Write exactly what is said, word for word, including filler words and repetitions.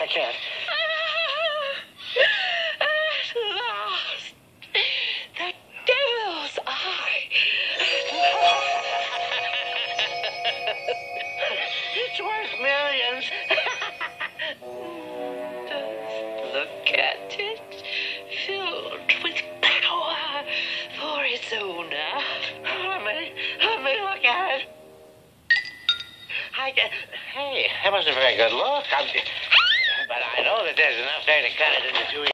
can't. At last, the devil's eye. It's worth millions. Just look at it, filled with power for its owner. Let me, let me look at it. I get, hey, that was a very good look. I'm, but I know that there's enough there to cut it into two